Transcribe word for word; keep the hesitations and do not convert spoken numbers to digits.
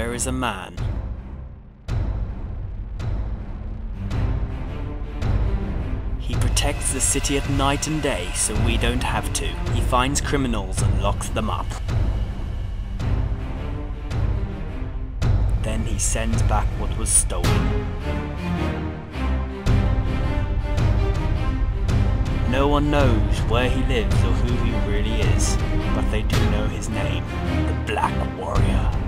there is a man. He protects the city at night and day so we don't have to. He finds criminals and locks them up. Then he sends back what was stolen. No one knows where he lives or who he really is, but they do know his name, the Black Warrior.